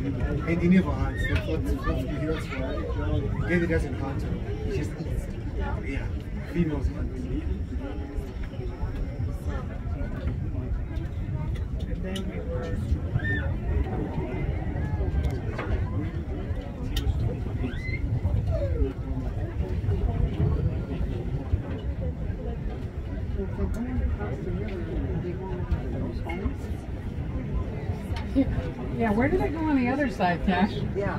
En in ieder geval, wat die heel zwaar. Get it doesn't count. It's just yeah, females. Yeah, where do they go on the other side, Tash? Yeah.